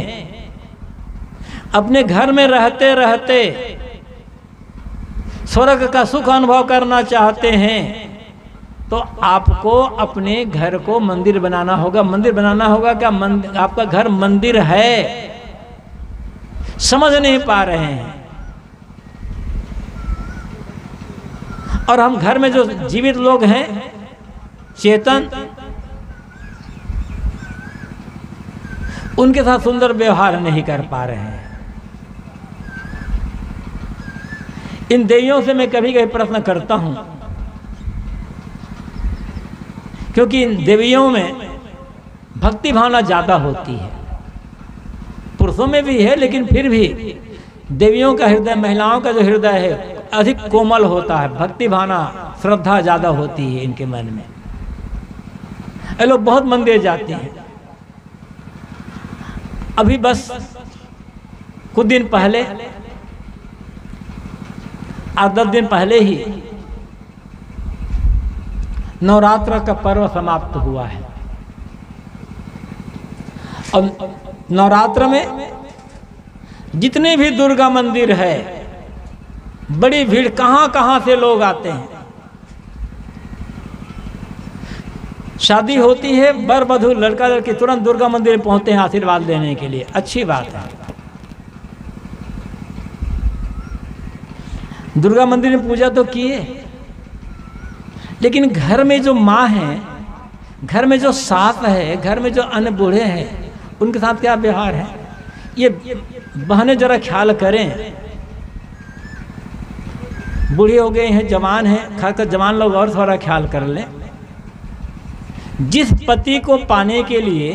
अपने घर में रहते रहते स्वर्ग का सुख अनुभव करना चाहते हैं, तो आपको अपने घर को मंदिर बनाना होगा। मंदिर बनाना होगा क्या? मंदिर, आपका घर मंदिर है, समझ नहीं पा रहे हैं। और हम घर में जो जीवित लोग हैं, चेतन, उनके साथ सुंदर व्यवहार नहीं कर पा रहे हैं। इन देवियों से मैं कभी कभी प्रश्न करता हूं, क्योंकि इन देवियों में भक्ति भावना ज्यादा होती है। पुरुषों में भी है, लेकिन फिर भी देवियों का हृदय, महिलाओं का जो हृदय है अधिक कोमल होता है। भक्ति भावना, श्रद्धा ज्यादा होती है इनके मन में। ये लोग बहुत मंदिर जाते हैं। अभी बस कुछ दिन पहले, आठ दस दिन पहले ही नवरात्र का पर्व समाप्त हुआ है। और नवरात्र में जितने भी दुर्गा मंदिर है, बड़ी भीड़, कहां कहां से लोग आते हैं। शादी होती है, वर वधू, लड़का लड़की तुरंत दुर्गा मंदिर पहुंचते हैं आशीर्वाद लेने के लिए। अच्छी बात है। दुर्गा मंदिर में पूजा तो किए, लेकिन घर में जो माँ है, घर में जो सास है, घर में जो अन्य बूढ़े हैं, उनके साथ क्या व्यवहार है, ये बहनें जरा ख्याल करें। बूढ़े हो गए हैं, जवान हैं, खासकर जवान लोग और थोड़ा ख्याल कर लें। जिस पति को पाने के लिए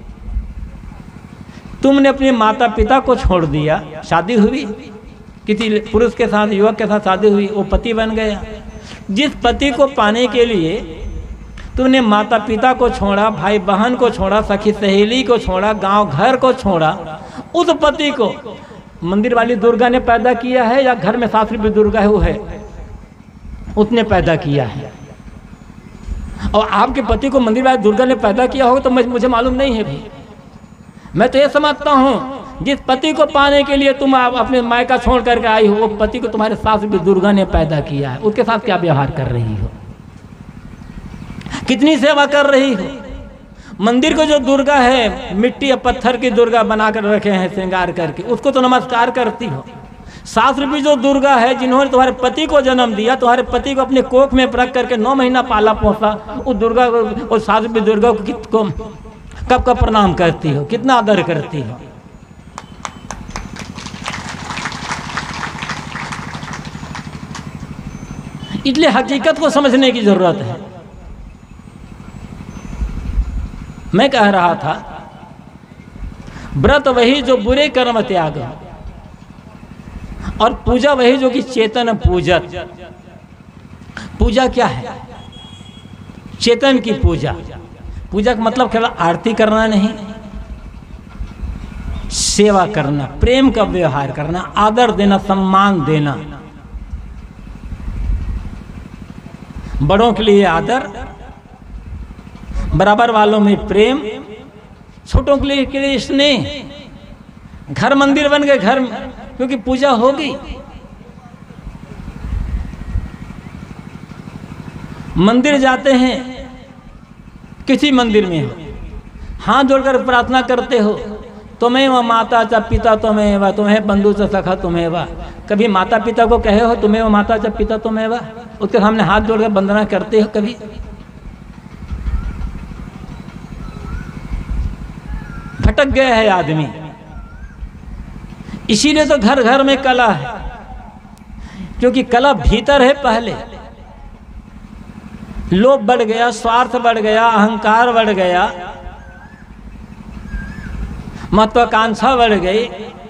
तुमने अपने माता पिता को छोड़ दिया, शादी हुई, किसी पुरुष के साथ, युवक के साथ शादी हुई, वो पति बन गया। जिस पति को पाने के लिए तुमने माता पिता को छोड़ा, भाई बहन को छोड़ा, सखी सहेली को छोड़ा, गांव घर को छोड़ा, उस पति को मंदिर वाली दुर्गा ने पैदा किया है या घर में सासरी भी दुर्गा है वो है, उसने पैदा किया है। और आपके पति को मंदिर वाली दुर्गा ने पैदा किया होगा तो मुझे मालूम नहीं है भाई। मैं तो ये समझता हूँ, जिस पति को पाने के लिए तुम अपने मायका छोड़ करके आई हो, वो पति को तुम्हारे सास भी दुर्गा ने पैदा किया है। उसके साथ क्या व्यवहार कर रही हो, कितनी सेवा कर रही हो। मंदिर को जो दुर्गा है, मिट्टी या पत्थर की दुर्गा बनाकर रखे हैं श्रृंगार करके, उसको तो नमस्कार करती हो। सास रूपी जो दुर्गा है, जिन्होंने तुम्हारे पति को जन्म दिया, तुम्हारे पति को अपने कोख में रख करके नौ महीना पाला पोसा, उस दुर्गा को, उस सास रूपी दुर्गा को कितको कब कब प्रणाम करती हो, कितना आदर करती हो। इसलिए हकीकत को समझने की जरूरत है। मैं कह रहा था, व्रत वही जो बुरे कर्म त्याग, और पूजा वही जो कि चेतन पूजत। पूजा क्या है? चेतन की पूजा। पूजा का मतलब केवल आरती करना नहीं, सेवा करना, प्रेम का व्यवहार करना, आदर देना, सम्मान देना। बड़ों के लिए आदर, बराबर वालों में प्रेम, छोटों के लिए के लिए स्नेह। घर मंदिर बन गए, घर क्योंकि पूजा होगी। मंदिर जाते हैं, किसी मंदिर में हाथ जोड़कर प्रार्थना करते हो, तुम्हें व माता च पिता तुम्हें व तुम्हें बंधु च सखा तुम्हें व। कभी माता पिता को कहे हो तुम्हें व माता च पिता तुम्हें व? उसके सामने हाथ जोड़कर वंदना करते हो कभी? भटक गया है आदमी। इसीलिए तो घर घर में कला है, क्योंकि कला भीतर है। पहले लोभ बढ़ गया, स्वार्थ बढ़ गया, अहंकार बढ़ गया, महत्वाकांक्षा बढ़ गई,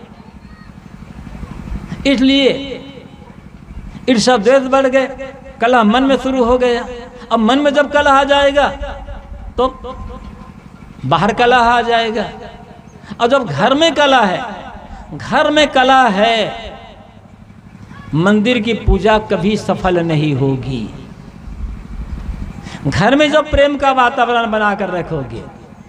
इसलिए ईर्ष्या द्वेष बढ़ गए, कलह मन में शुरू हो गया। अब मन में जब कलह आ जाएगा तो बाहर कलह आ जाएगा। और जब घर में कला है, घर में कला है, मंदिर की पूजा कभी सफल नहीं होगी। घर में जब प्रेम का वातावरण बनाकर रखोगे,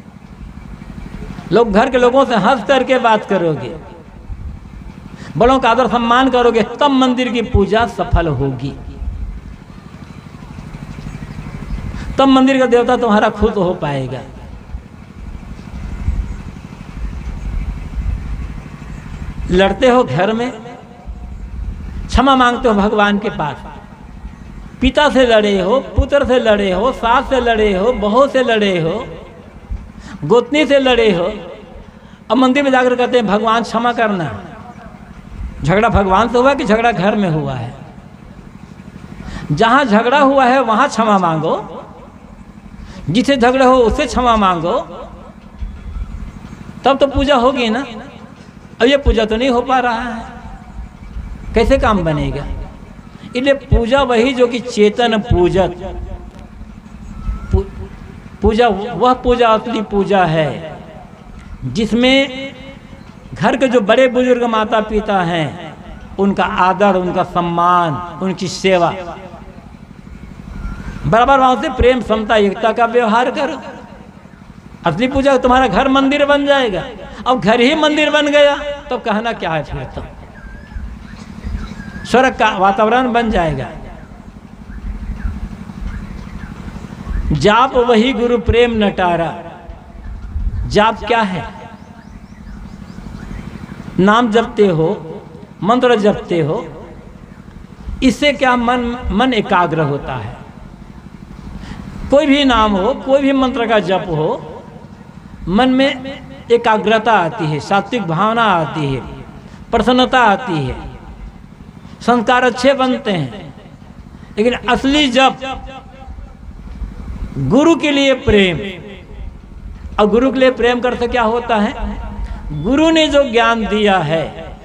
लोग घर के लोगों से हंस करके बात करोगे, बड़ों का आदर सम्मान करोगे, तब मंदिर की पूजा सफल होगी। तब मंदिर का देवता तुम्हारा खुद हो पाएगा। लड़ते हो घर में, क्षमा मांगते हो भगवान के पास, पिता से लड़े हो, पुत्र से लड़े हो, सास से लड़े हो, बहू से लड़े हो, गोतनी से लड़े हो, अब मंदिर में जाकर कहते हैं भगवान क्षमा करना। झगड़ा भगवान से हुआ कि झगड़ा घर में हुआ है? जहां झगड़ा हुआ है वहां क्षमा मांगो, जिसे झगड़ा हो उससे क्षमा मांगो, तब तो पूजा होगी ना। अब ये पूजा तो नहीं हो पा रहा है, कैसे काम बनेगा? इसलिए पूजा वही जो कि चेतन पूजक, पू, पूजा वह पूजा असली पूजा है जिसमें घर के जो बड़े बुजुर्ग माता पिता हैं उनका आदर, उनका सम्मान, उनकी सेवा, बराबर वहां से प्रेम, समता, एकता का व्यवहार करो। असली पूजा तुम्हारा घर मंदिर बन जाएगा। अब घर ही मंदिर बन गया तो कहना क्या है फिर? तो स्वर्ग का वातावरण बन जाएगा। जाप वही गुरु प्रेम नटारा। जाप क्या है? नाम जपते हो, मंत्र जपते हो, इससे क्या मन मन एकाग्र होता है। कोई भी नाम हो, कोई भी मंत्र का जप हो, मन में एकाग्रता आती है, सात्विक भावना आती है, प्रसन्नता आती है, संस्कार अच्छे बनते हैं। लेकिन असली जप गुरु के लिए प्रेम, और गुरु के लिए प्रेम करते क्या होता है? गुरु ने जो ज्ञान दिया है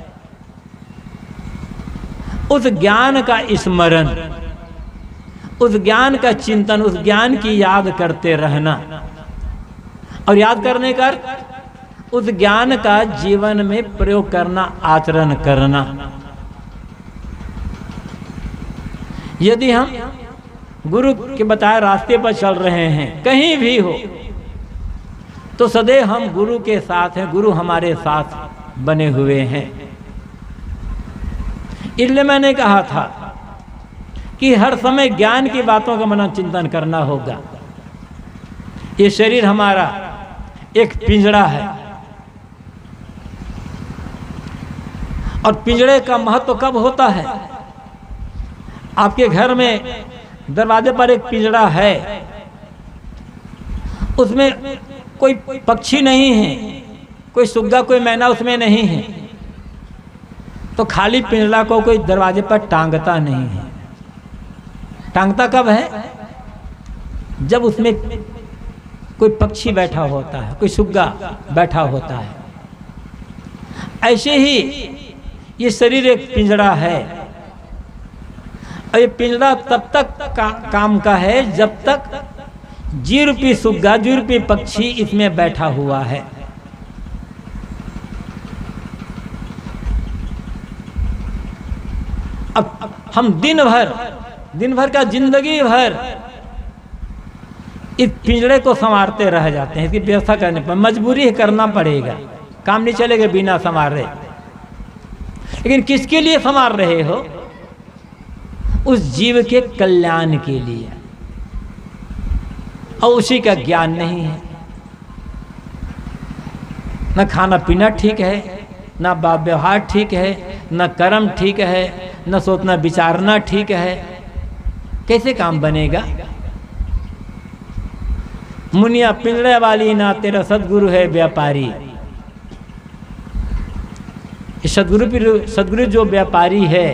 उस ज्ञान का स्मरण, उस ज्ञान का चिंतन, उस ज्ञान की याद करते रहना। और याद करने का उस ज्ञान का जीवन में प्रयोग करना, आचरण करना। यदि हम गुरु के बताए रास्ते पर चल रहे हैं, कहीं भी हो, तो सदैव हम गुरु के साथ हैं, गुरु हमारे साथ बने हुए हैं। इसलिए मैंने कहा था कि हर समय ज्ञान की बातों का मनन चिंतन करना होगा। ये शरीर हमारा एक पिंजड़ा है, और पिंजड़े का महत्व कब होता है? आपके घर में दरवाजे पर एक पिंजड़ा है, उसमें कोई पक्षी नहीं है, कोई सुग्गा, कोई मैना उसमें नहीं है, तो खाली पिंजड़ा को कोई दरवाजे पर टांगता नहीं है। टांगता कब है? जब उसमें कोई पक्षी बैठा होता है, कोई सुग्गा बैठा होता है। ऐसे ही ये शरीर एक पिंजड़ा है, और ये पिंजड़ा तब तक का, काम का है जब तक जीरूपी सुग्गा, जीरूपी पक्षी इसमें बैठा हुआ है। अब हम दिन भर दिन भर का जिंदगी भर इस पिंजड़े को संवारते रह जाते हैं। इसकी व्यवस्था करने पर मजबूरी करना पड़ेगा, काम नहीं चलेगा बिना संवारे। लेकिन किसके लिए संवार रहे हो? उस जीव के कल्याण के लिए, और उसी का ज्ञान नहीं है। न खाना पीना ठीक है, न बात व्यवहार ठीक है, न कर्म ठीक है, न सोचना विचारना ठीक है। कैसे काम बनेगा? मुनिया पिंजड़े वाली ना, तेरा सदगुरु है व्यापारी। सदगुरु सदगुरु जो व्यापारी है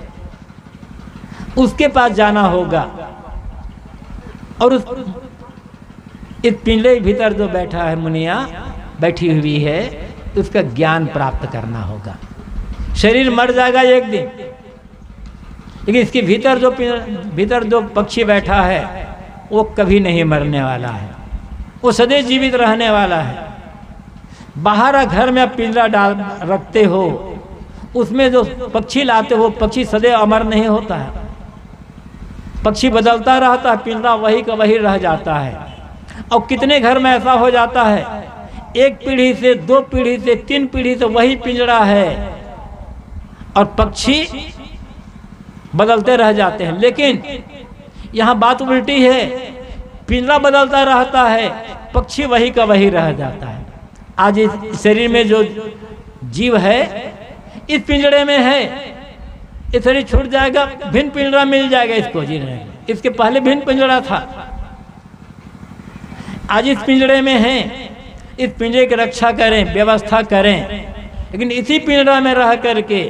उसके पास जाना होगा, और उस इस पिंजड़े के भीतर जो बैठा है, मुनिया बैठी हुई है, उसका ज्ञान प्राप्त करना होगा। शरीर मर जाएगा एक दिन, लेकिन इसके भीतर जो भीतर जो पक्षी बैठा है वो कभी नहीं मरने वाला है, वो सदैव जीवित रहने वाला है। बाहर घर में आप पिंजरा डाल रखते हो, उसमें जो पक्षी लाते हो पक्षी सदैव अमर नहीं होता है, पक्षी बदलता रहता है, पिंजरा वही का वही रह जाता है। और कितने घर में ऐसा हो जाता है, एक पीढ़ी से दो पीढ़ी से तीन पीढ़ी से वही पिंजरा है और पक्षी बदलते रह जाते हैं। लेकिन यहाँ बात उल्टी है, पिंजरा बदलता रहता है, पक्षी वही का वही रह जाता है। आज इस शरीर में जो जीव है इस पिंजरे में है, ये शरीर छूट जाएगा, भिन्न पिंजरा मिल जाएगा इसको जीने। इसके पहले भिन्न पिंजरा था, आज इस पिंजरे में है, इस पिंजरे की रक्षा करें, व्यवस्था करें, लेकिन इसी पिंजरा में रह करके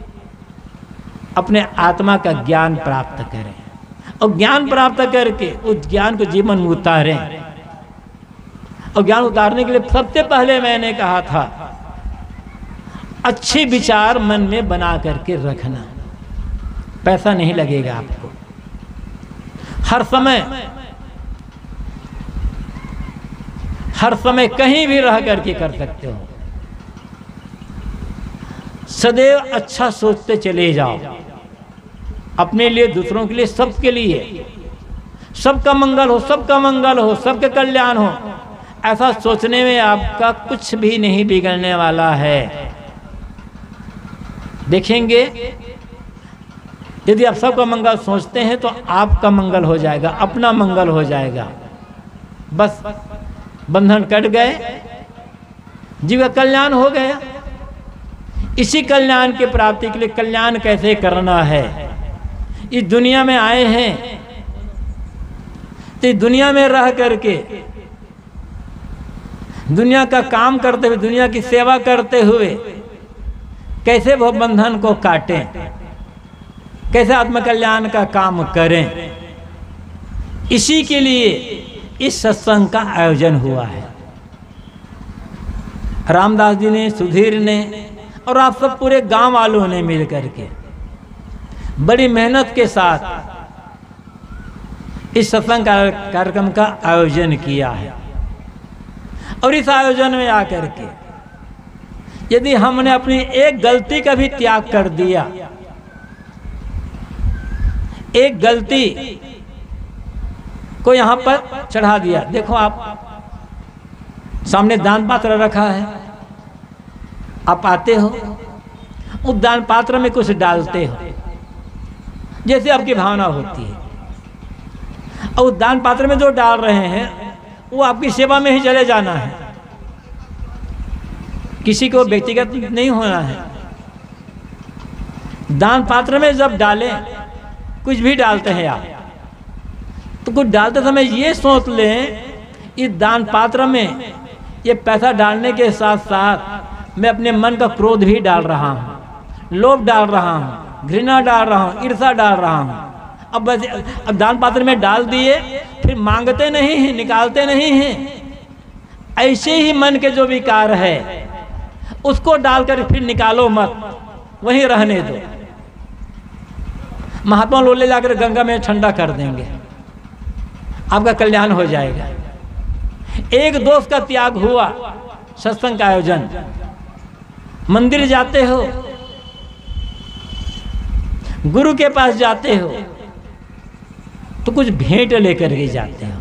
अपने आत्मा का ज्ञान प्राप्त करें और ज्ञान प्राप्त करके उस ज्ञान को जीवन में उतारें। और ज्ञान उतारने के लिए सबसे पहले मैंने कहा था अच्छे विचार मन में बना करके रखना, पैसा नहीं लगेगा आपको, हर समय हर समय कहीं भी रह करके कर सकते हो। सदैव अच्छा सोचते चले जाओ, अपने लिए, दूसरों के लिए, सबके लिए, सबका मंगल हो, सबका मंगल हो, सबके कल्याण हो। ऐसा सोचने में आपका कुछ भी नहीं बिगड़ने वाला है। देखेंगे यदि आप सबका मंगल सोचते हैं तो आपका मंगल हो जाएगा, अपना मंगल हो जाएगा, बस बंधन कट गए, जीव का कल्याण हो गया। इसी कल्याण की प्राप्ति के लिए कल्याण कैसे करना है, इस दुनिया में आए हैं तो दुनिया में रह करके दुनिया का काम करते हुए, दुनिया की सेवा करते हुए कैसे वो बंधन को काटें, कैसे आत्मकल्याण का काम करें, इसी के लिए इस सत्संग का आयोजन हुआ है। रामदास जी ने, सुधीर ने और आप सब पूरे गांव वालों ने मिल करके बड़ी मेहनत के साथ इस सत्संग कार्यक्रम का आयोजन किया है। और इस आयोजन में आकर के यदि हमने अपनी एक गलती का भी त्याग कर दिया, एक गलती को यहाँ पर चढ़ा दिया, देखो आप सामने दान पात्र रखा है, आप आते हो, उस दान पात्र में कुछ डालते हो जैसे आपकी भावना होती है, और उस दान पात्र में जो डाल रहे हैं वो आपकी सेवा में ही चले जाना है, किसी को व्यक्तिगत नहीं होना है। दान पात्र में जब डालें, कुछ भी डालते हैं आप, तो कुछ डालते समय ये सोच लें इस दान पात्र में ये पैसा डालने के साथ साथ मैं अपने मन का क्रोध भी डाल रहा हूँ, लोभ डाल रहा हूँ, घृणा डाल रहा हूँ, ईर्षा डाल रहा हूँ। अब बस अब दान पात्र में डाल दिए, फिर मांगते नहीं हैं, निकालते नहीं हैं। ऐसे ही मन के जो विकार है उसको डालकर फिर निकालो मत, वहीं रहने दो। महात्मा लोग ले जाकर गंगा में ठंडा कर देंगे, आपका कल्याण हो जाएगा। एक दोष का त्याग हुआ, सत्संग का आयोजन, मंदिर जाते हो, गुरु के पास जाते हो तो कुछ भेंट लेकर के जाते हो।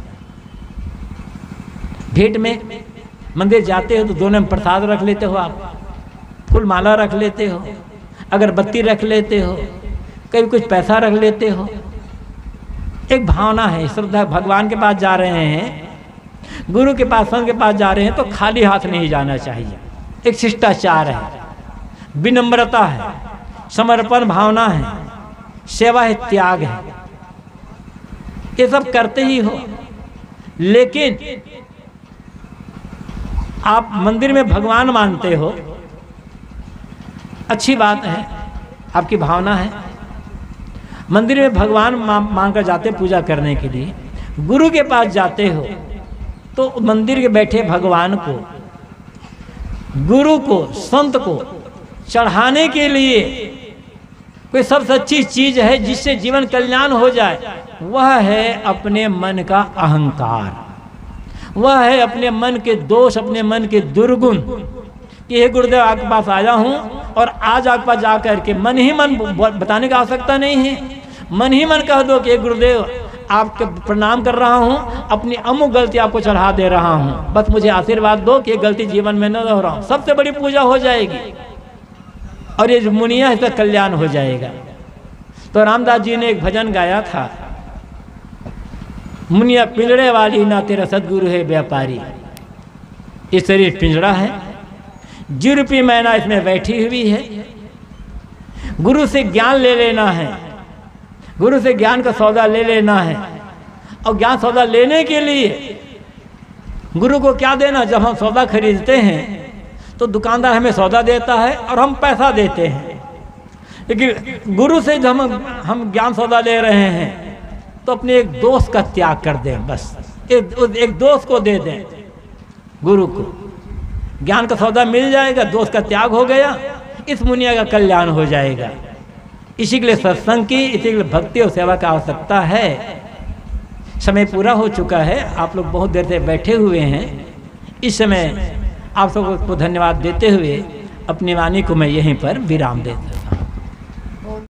भेंट में मंदिर जाते हो तो दोनों में प्रसाद रख लेते हो, आप फूल माला रख लेते हो, अगरबत्ती रख लेते हो, कभी कुछ पैसा रख लेते हो। एक भावना है, श्रद्धा, भगवान के पास जा रहे हैं, गुरु के पास, संत के पास जा रहे हैं तो खाली हाथ नहीं जाना चाहिए। एक शिष्टाचार है, विनम्रता है, समर्पण भावना है, सेवा है, त्याग है, ये सब करते ही हो। लेकिन आप मंदिर में भगवान मानते हो, अच्छी बात है, आपकी भावना है, मंदिर में भगवान मान कर जाते पूजा करने के लिए, गुरु के पास जाते हो तो मंदिर के बैठे भगवान को, गुरु को, संत को चढ़ाने के लिए कोई सबसे अच्छी चीज है जिससे जीवन कल्याण हो जाए, वह है अपने मन का अहंकार, वह है अपने मन के दोष, अपने मन के दुर्गुण कि हे गुरुदेव आपके पास आया हूँ और आज आपके पास जा कर के मन ही मन बताने की आवश्यकता नहीं है, मन ही मन कह दो कि हे गुरुदेव आपके प्रणाम कर रहा हूँ, अपनी अमुक गलती आपको चढ़ा दे रहा हूँ, बस मुझे आशीर्वाद दो कि ये गलती जीवन में न हो रहा हूँ। सबसे बड़ी पूजा हो जाएगी और ये जो मुनिया है इसका कल्याण हो जाएगा। तो रामदास जी ने एक भजन गाया था, मुनिया पिंजड़े वाली ना तेरा सदगुरु है व्यापारी। ये शरीर पिंजड़ा है, जुर्पी मैना इसमें बैठी हुई है। गुरु से ज्ञान ले लेना है, गुरु से ज्ञान का सौदा ले लेना है। और ज्ञान सौदा लेने के लिए गुरु को क्या देना? जब हम सौदा खरीदते हैं तो दुकानदार हमें सौदा देता है और हम पैसा देते हैं, लेकिन गुरु से जब हम हम ज्ञान सौदा ले रहे हैं तो अपने एक दोस्त का त्याग कर दें, बस एक, एक दोस्त को दे दें गुरु को, ज्ञान का सौदा मिल जाएगा, दोस्त का त्याग हो गया, इस मुनिया का कल्याण हो जाएगा। इसी के लिए सत्संग की, इसी के लिए भक्ति और सेवा का आवश्यकता है। समय पूरा हो चुका है, आप लोग बहुत देर से बैठे हुए हैं। इस समय आप सबको धन्यवाद देते हुए अपनी वाणी को मैं यहीं पर विराम देता हूँ।